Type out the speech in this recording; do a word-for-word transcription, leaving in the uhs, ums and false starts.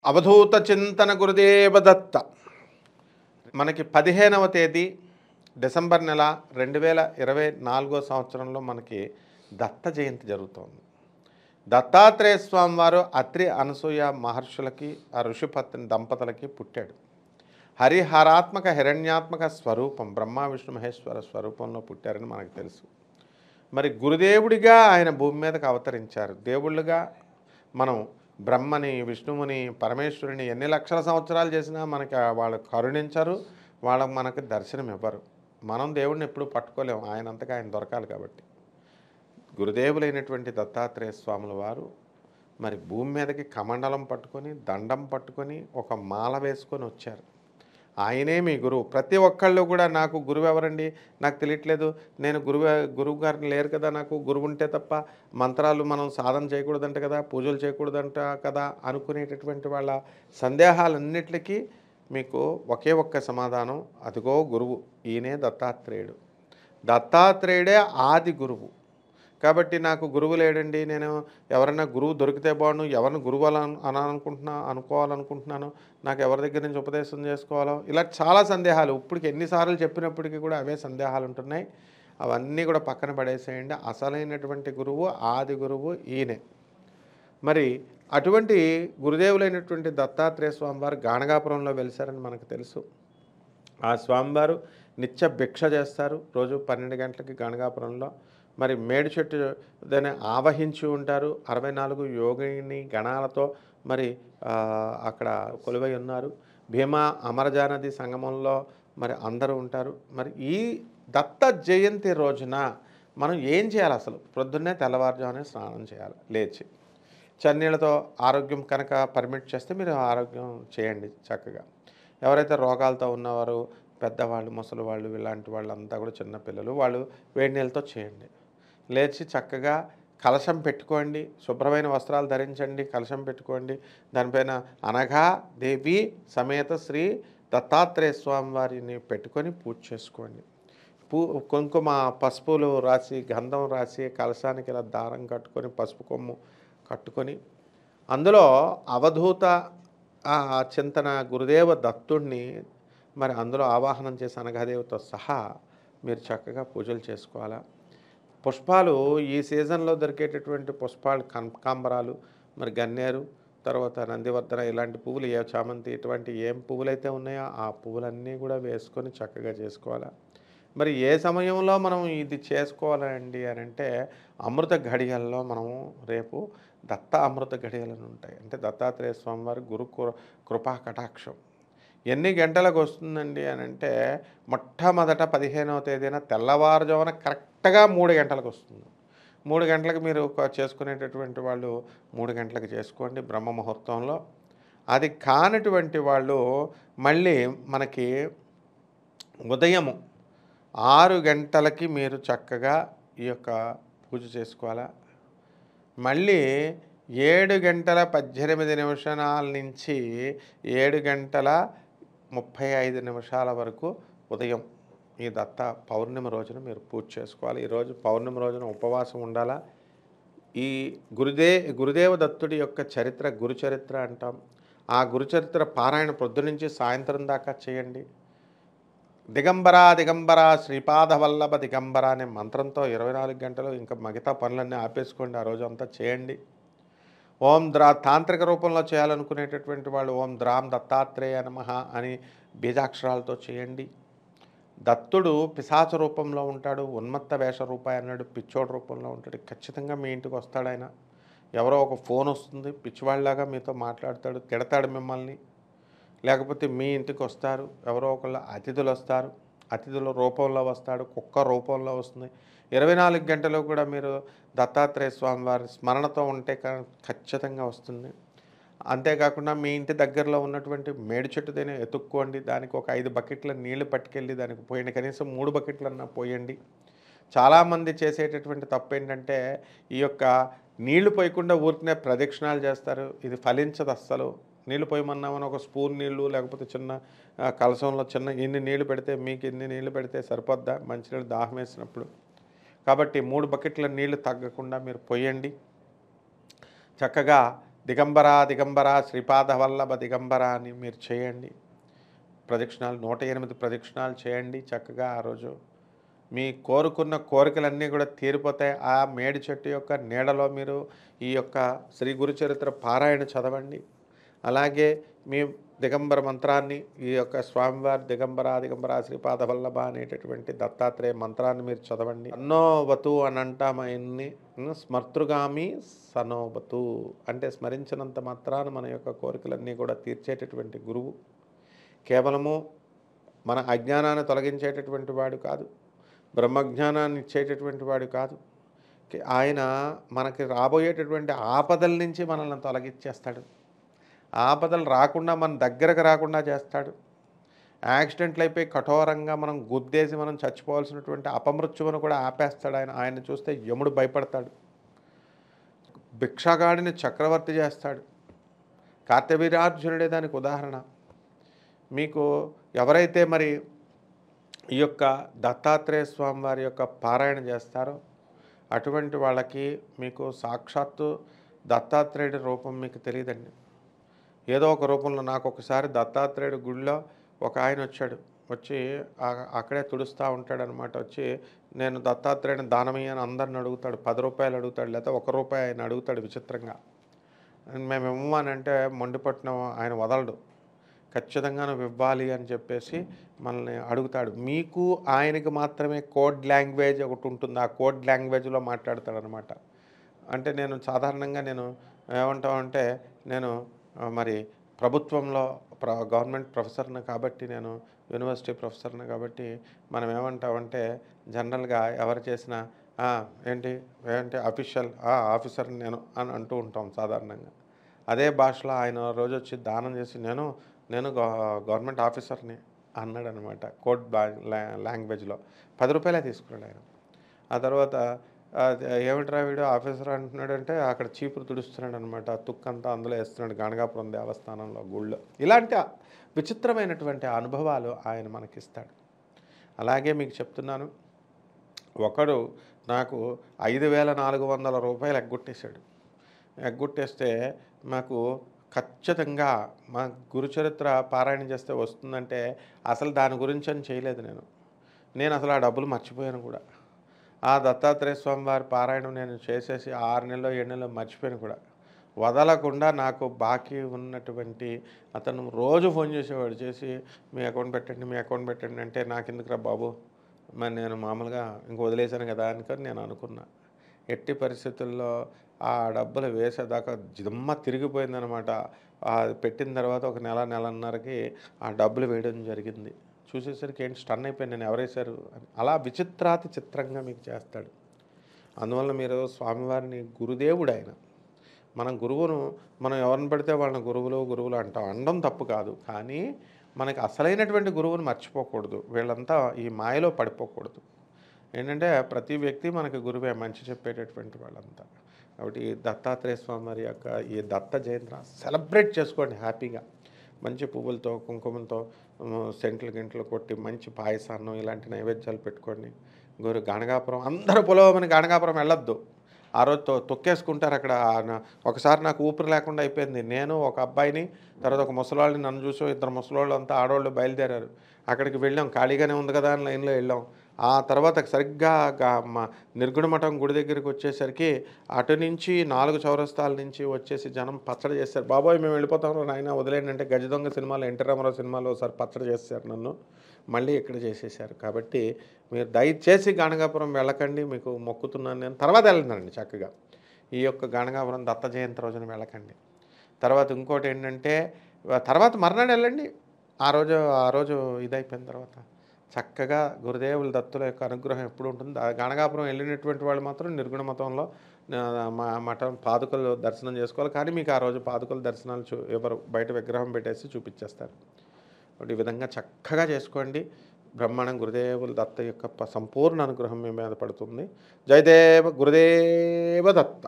అవధూత చింతన గురుదేవ దత్త. మనకి పదిహేనవ తేదీ డిసెంబర్ నెల రెండు వేల ఇరవై నాలుగో సంవత్సరంలో మనకి దత్త జయంతి జరుగుతోంది. దత్తాత్రేయ స్వామి వారు అత్రి అనసూయ మహర్షులకి ఆ ఋషిపత్ని దంపతులకి పుట్టాడు. హరిహరాత్మక హిరణ్యాత్మక స్వరూపం బ్రహ్మ విష్ణు మహేశ్వర స్వరూపంలో పుట్టారని మనకు తెలుసు. మరి గురుదేవుడిగా ఆయన భూమి మీదకి అవతరించారు. దేవుళ్ళుగా మనం బ్రహ్మని విష్ణువుని పరమేశ్వరుని ఎన్ని లక్షల సంవత్సరాలు చేసినా మనకి వాళ్ళు కరుణించరు, వాళ్ళకి మనకు దర్శనం ఇవ్వరు. మనం దేవుడిని ఎప్పుడు పట్టుకోలేము, ఆయనంతగా ఆయన దొరకాలి. కాబట్టి గురుదేవులైనటువంటి దత్తాత్రేయ స్వాముల వారు మరి భూమి మీదకి కమండలం పట్టుకొని దండం పట్టుకొని ఒక మాల వేసుకొని వచ్చారు. ఆయనే మీ గురువు. ప్రతి ఒక్కళ్ళు కూడా నాకు గురువు ఎవరండి, నాకు తెలియట్లేదు, నేను గురువు గురువు గారిని లేరు కదా, నాకు గురువు ఉంటే తప్ప మంత్రాలు మనం సాధన చేయకూడదంట కదా, పూజలు చేయకూడదంట కదా అనుకునేటటువంటి వాళ్ళ సందేహాలన్నిటికీ మీకు ఒకే ఒక్క సమాధానం, అదిగో గురువు, ఈయనే దత్తాత్రేయుడు. దత్తాత్రేయుడే ఆది గురువు. కాబట్టి నాకు గురువు లేడండి, నేను ఎవరైనా గురువు దొరికితే బాగుండు, ఎవరిని గురువు అలా అనాలనుకుంటున్నా అనుకోవాలనుకుంటున్నాను, నాకు ఎవరి దగ్గర నుంచి ఉపదేశం చేసుకోవాలో, ఇలా చాలా సందేహాలు. ఇప్పటికి ఎన్నిసార్లు చెప్పినప్పటికీ కూడా అవే సందేహాలు ఉంటున్నాయి. అవన్నీ కూడా పక్కన పడేసేయండి. అసలైనటువంటి గురువు ఆది గురువు ఈయనే. మరి అటువంటి గురుదేవులైనటువంటి దత్తాత్రేయ స్వామివారు గాణగాపురంలో వెలిసారని మనకు తెలుసు. ఆ స్వామివారు నిత్య భిక్ష చేస్తారు. రోజు పన్నెండు గంటలకి గాణగాపురంలో మరి మేడి చెట్టు దాన్ని ఆవహించి ఉంటారు. అరవై నాలుగు యోగిని గణాలతో మరి అక్కడ కొలువై ఉన్నారు. భీమా అమరజానది సంగమంలో మరి అందరూ ఉంటారు. మరి ఈ దత్త జయంతి రోజున మనం ఏం చేయాలి? అసలు ప్రొద్దున్నే తెల్లవారుజామునే స్నానం చేయాలి. లేచి చన్నీళ్ళతో ఆరోగ్యం కనుక పర్మిట్ చేస్తే మీరు ఆరోగ్యం చేయండి చక్కగా. ఎవరైతే రోగాలతో ఉన్నవారు, పెద్దవాళ్ళు, ముసలి వాళ్ళు, ఇలాంటి వాళ్ళంతా కూడా చిన్నపిల్లలు, వాళ్ళు వేడి నీళ్ళతో చేయండి. లేచి చక్కగా కలశం పెట్టుకోండి, శుభ్రమైన వస్త్రాలు ధరించండి, కలశం పెట్టుకోండి. దానిపైన అనఘా దేవి సమేత శ్రీ దత్తాత్రేయ స్వామి వారిని పెట్టుకొని పూజ చేసుకోండి. పూ కుంకుమ పసుపులు రాసి గంధం రాసి కలశానికి ఇలా దారం కట్టుకొని పసుపు కొమ్ము కట్టుకొని అందులో అవధూత చింతన గురుదేవ దత్తుడిని మరి అందులో ఆవాహనం చేసి అనఘాదేవితో సహా మీరు చక్కగా పూజలు చేసుకోవాలా. పుష్పాలు ఈ సీజన్లో దొరికేటటువంటి పుష్పాలు కనకాంబరాలు, మరి గన్నేరు, తర్వాత నందివర్ధన, ఇలాంటి పువ్వులు, ఏ చామంతి, ఇటువంటి ఏం పువ్వులు అయితే ఉన్నాయో ఆ పువ్వులన్నీ కూడా వేసుకొని చక్కగా చేసుకోవాలా. మరి ఏ సమయంలో మనం ఇది చేసుకోవాలండి అని అంటే అమృత ఘడియల్లో మనము రేపు దత్త అమృత ఘడియలను ఉంటాయి. అంటే దత్తాత్రేయ స్వామివారి గురు కృపా కటాక్షం ఎన్ని గంటలకు వస్తుందండి అని అంటే మొట్టమొదట పదిహేనవ తేదీన తెల్లవారుజామున కరెక్ట్గా మూడు గంటలకు వస్తుంది. మూడు గంటలకు మీరు చేసుకునేటటువంటి వాళ్ళు మూడు గంటలకు చేసుకోండి బ్రహ్మ ముహూర్తంలో. అది కానటువంటి వాళ్ళు మళ్ళీ మనకి ఉదయము ఆరు గంటలకి మీరు చక్కగా ఈ యొక్క పూజ చేసుకోవాలా. మళ్ళీ ఏడు గంటల పద్దెనిమిది నిమిషాల నుంచి ఏడు గంటల ముప్పై ఐదు నిమిషాల వరకు ఉదయం ఈ దత్త పౌర్ణమి రోజున మీరు పూజ చేసుకోవాలి. ఈరోజు పౌర్ణమి రోజున ఉపవాసం ఉండాలా. ఈ గురుదే గురుదేవ దత్తుడి యొక్క చరిత్ర గురు చరిత్ర అంటాం. ఆ గురుచరిత్ర పారాయణ పొద్దు నుంచి సాయంత్రం దాకా చేయండి. దిగంబర దిగంబర శ్రీపాద వల్లభ దిగంబర అనే మంత్రంతో ఇరవై నాలుగు గంటలు ఇంకా మిగతా పనులన్నీ ఆపేసుకోండి. ఆ రోజు అంతా చేయండి. ఓం ద్రా తాంత్రిక రూపంలో చేయాలనుకునేటటువంటి వాళ్ళు ఓం ద్రాం దత్తాత్రేయ నమః అని బీజాక్షరాలతో చేయండి. దత్తుడు పిశాచ రూపంలో ఉంటాడు, ఉన్మత్త వేష రూపాయి అన్నాడు, పిచ్చోడు రూపంలో ఉంటాడు. ఖచ్చితంగా మీ ఇంటికి వస్తాడు ఆయన. ఎవరో ఒక ఫోన్ వస్తుంది, పిచ్చివాళ్ళలాగా మీతో మాట్లాడతాడు, తిడతాడు మిమ్మల్ని. లేకపోతే మీ ఇంటికి వస్తారు, ఎవరో ఒకళ్ళు అతిథులు వస్తారు, అతిథుల రూపంలో వస్తాడు, కుక్క రూపంలో వస్తుంది. ఇరవై నాలుగు గంటలు కూడా మీరు దత్తాత్రేయ స్వామి వారి స్మరణతో ఉంటే ఖచ్చితంగా వస్తుంది. అంతేకాకుండా మీ ఇంటి దగ్గరలో ఉన్నటువంటి మేడి చెట్టుదైనా ఎత్తుక్కోండి. దానికి ఒక ఐదు బకెట్ల నీళ్లు పట్టుకెళ్ళి దానికి పోయండి. కనీసం మూడు బకెట్లన్నా పోయండి. చాలామంది చేసేటటువంటి తప్పు ఏంటంటే ఈ యొక్క నీళ్లు పోయకుండా ఊరికనే ప్రదక్షిణాలు చేస్తారు. ఇది ఫలించదు అస్సలు. నీళ్ళు పోయమన్నామని ఒక స్పూన్ నీళ్ళు లేకపోతే చిన్న కలసంలో చిన్న ఇన్ని నీళ్లు పెడితే మీకు ఇన్ని నీళ్లు పెడితే సరిపోద్దా మంచినీళ్ళు దాహం వేసినప్పుడు? కాబట్టి మూడు బకెట్ల నీళ్లు తగ్గకుండా మీరు పోయండి. చక్కగా దిగంబర దిగంబర శ్రీపాద వల్లభ దిగంబర అని మీరు చేయండి. ప్రదక్షిణాలు నూట ఎనిమిది ప్రదక్షిణాలు చేయండి చక్కగా. ఆ రోజు మీ కోరుకున్న కోరికలన్నీ కూడా తీరిపోతాయి. ఆ మేడి చెట్టు యొక్క నీడలో మీరు ఈ యొక్క శ్రీ గురుచరిత్ర పారాయణ చదవండి. అలాగే మీ దిగంబర మంత్రాన్ని, ఈ యొక్క స్వామివారి దిగంబర దిగంబర శ్రీపాద వల్లభ అనేటటువంటి దత్తాత్రేయ మంత్రాన్ని మీరు చదవండి. సన్నోవతు అని అంటామయన్ని స్మర్తృగామి సనోవతు అంటే స్మరించినంత మాత్రాన మన యొక్క కోరికలన్నీ కూడా తీర్చేటటువంటి గురువు. కేవలము మన అజ్ఞానాన్ని తొలగించేటటువంటి వాడు కాదు, బ్రహ్మజ్ఞానాన్ని ఇచ్చేటటువంటి వాడు కాదు. ఆయన మనకి రాబోయేటటువంటి ఆపదల నుంచి మనల్ని తొలగించేస్తాడు. ఆపదలు రాకుండా మన దగ్గరకు రాకుండా చేస్తాడు. యాక్సిడెంట్లు అయిపోయి కఠోరంగా మనం గుద్దేసి మనం చచ్చిపోవాల్సినటువంటి అపమృత్యువును కూడా ఆపేస్తాడు ఆయన. ఆయన చూస్తే యముడు భయపడతాడు. భిక్షగాడిని చక్రవర్తి చేస్తాడు. కార్తవీర్యార్జునుడే దానికి ఉదాహరణ. మీకు ఎవరైతే మరి ఈ యొక్క దత్తాత్రేయ స్వామి వారి యొక్క పారాయణ చేస్తారో అటువంటి వాళ్ళకి మీకు సాక్షాత్తు దత్తాత్రేయుడి రూపం మీకు తెలియదండి. ఏదో ఒక రూపంలో నాకు ఒకసారి దత్తాత్రేయుడి గుడిలో ఒక ఆయన వచ్చాడు. వచ్చి అక్కడే తుడుస్తూ ఉంటాడనమాట. వచ్చి నేను దత్తాత్రేయుని దానమయ్య అని అందరిని అడుగుతాడు. పది రూపాయలు అడుగుతాడు, లేకపోతే ఒక రూపాయి ఆయన అడుగుతాడు విచిత్రంగా. మేము ఇవ్వమనంటే మొండిపట్టిన ఆయన వదలడు. ఖచ్చితంగా నువ్వు ఇవ్వాలి అని చెప్పేసి మనల్ని అడుగుతాడు. మీకు ఆయనకి మాత్రమే కోడ్ లాంగ్వేజ్ ఒకటి ఉంటుంది. ఆ కోడ్ లాంగ్వేజ్లో మాట్లాడతాడు అనమాట. అంటే నేను సాధారణంగా నేను ఏమంటామంటే నేను మరి ప్రభుత్వంలో ప్ర గవర్నమెంట్ ప్రొఫెసర్ని కాబట్టి, నేను యూనివర్సిటీ ప్రొఫెసర్ని కాబట్టి మనం ఏమంటామంటే జనరల్గా ఎవరు చేసినా ఏంటి ఏంటి అఫీషియల్ ఆఫీసర్ని నేను అని అంటూ ఉంటాం సాధారణంగా. అదే భాషలో ఆయన రోజు వచ్చి దానం చేసి నేను నేను గవర్నమెంట్ ఆఫీసర్ని అన్నాడు అనమాట. కోడ్ లాంగ్వేజ్లో పది రూపాయలే తీసుకున్నాడు ఆయన. ఆ తర్వాత ఏమిట్రా వీడు ఆఫీసర్ అంటున్నాడంటే అక్కడ చీపురు తుడుస్తున్నాడు అనమాట. తుక్కంతా అందులో వేస్తున్నాడు గాణగాపురం దేవస్థానంలో గుళ్ళో. ఇలాంటి విచిత్రమైనటువంటి అనుభవాలు ఆయన మనకిస్తాడు. అలాగే మీకు చెప్తున్నాను, ఒకడు నాకు ఐదు వేల నాలుగు వందల రూపాయలు ఎగ్గొట్టేశాడు. ఎగ్గొట్టేస్తే మాకు ఖచ్చితంగా మా గురుచరిత్ర పారాయణ చేస్తే వస్తుందంటే అసలు దాని గురించి అని చేయలేదు నేను. నేను అసలు ఆ డబ్బులు మర్చిపోయాను కూడా. ఆ దత్తాత్రేయ స్వామి వారి పారాయణం నేను చేసేసి ఆరు నెలలో ఏడు నెలలో మర్చిపోయాను కూడా. వదలకుండా నాకు బాకీ ఉన్నటువంటి అతను రోజు ఫోన్ చేసేవాడు. చేసి మీ అకౌంట్ పెట్టండి మీ అకౌంట్ పెట్టండి అంటే నాకు ఎందుకురా బాబు, మరి నేను మామూలుగా ఇంక వదిలేశాను కదా అనుకొని నేను అనుకున్నా. ఎట్టి పరిస్థితుల్లో ఆ డబ్బులు వేసేదాకా జిమ్మ తిరిగిపోయిందనమాట. అది పెట్టిన తర్వాత ఒక నెల నెలన్నరకి ఆ డబ్బులు వేయడం జరిగింది. చూసేసరికి ఏంటి స్టన్ అయిపోయాను నేను, ఎవరేశారు అని. అలా విచిత్రాతి చిత్రంగా మీకు చేస్తాడు. అందువల్ల మీరు స్వామివారిని గురుదేవుడు ఆయన. మనం గురువును మనం ఎవరిని పడితే వాళ్ళని గురువులు గురువులు అంటాం. అనడం తప్పు కాదు, కానీ మనకి అసలైనటువంటి గురువుని మర్చిపోకూడదు. వీళ్ళంతా ఈ మాయలో పడిపోకూడదు. ఏంటంటే ప్రతి వ్యక్తి మనకి గురువే, మంచి చెప్పేటటువంటి వాళ్ళంతా. కాబట్టి దత్తాత్రేయ స్వామి వారి యొక్క ఈ దత్త జయంతి సెలబ్రేట్ చేసుకోండి హ్యాపీగా. మంచి పువ్వులతో కుంకుమలతో సెంట్లు గింట్లు కొట్టి మంచి పాయసాన్నం ఇలాంటి నైవేద్యాలు పెట్టుకోండి. గురు గాణగాపురం అందరూ పొలవమని గాణగాపురం వెళ్ళొద్దు. ఆ రోజు తొ తొక్కేసుకుంటారు అక్కడ. ఒకసారి నాకు ఊపిరి లేకుండా అయిపోయింది. నేను ఒక అబ్బాయిని తర్వాత ఒక ముసలాళ్ళని నన్ను చూసో ఇద్దరు ముసలోళ్ళు అంతా ఆడవాళ్ళు బయలుదేరారు. అక్కడికి వెళ్ళాం, ఖాళీగానే ఉంది కదా అని లైన్లో వెళ్ళాం. ఆ తర్వాత సరిగ్గా మా నిర్గుణమఠం గుడి దగ్గరికి వచ్చేసరికి అటు నుంచి నాలుగు చౌరస్తాల నుంచి వచ్చేసి జనం పచ్చడి చేస్తారు. బాబోయ్ మేము వెళ్ళిపోతాం నాయన వదిలేండి అంటే గజ దొంగ సినిమాలో ఎన్టీ రామారావు సినిమాలో ఒకసారి పచ్చడి చేస్తారు నన్ను, మళ్ళీ ఇక్కడ చేసేసారు. కాబట్టి మీరు దయచేసి గాణగాపురం వెళ్ళకండి, మీకు మొక్కుతున్నాను నేను. తర్వాత వెళ్ళండి చక్కగా. ఈ యొక్క గాణగాపురం దత్త జయంతి రోజున వెళ్ళకండి. తర్వాత ఇంకోటి ఏంటంటే తర్వాత మర్నాడు వెళ్ళండి. ఆ రోజు ఆ రోజు ఇదైపోయిన తర్వాత చక్కగా గురుదేవుల దత్తుల యొక్క అనుగ్రహం ఎప్పుడు ఉంటుంది. గాణగాపురం వెళ్ళినటువంటి వాళ్ళు మాత్రం నిర్గుణ మతంలో మా మఠం పాదుకలు దర్శనం చేసుకోవాలి. కానీ మీకు ఆ రోజు పాదుకల దర్శనాలు చూ ఎవరు బయట విగ్రహం పెట్టేసి చూపించేస్తారు. ఈ విధంగా చక్కగా చేసుకోండి. బ్రహ్మాండం గురుదేవుల దత్త యొక్క సంపూర్ణ అనుగ్రహం మీ మీద పడుతుంది. జయదేవ గురుదేవ దత్త.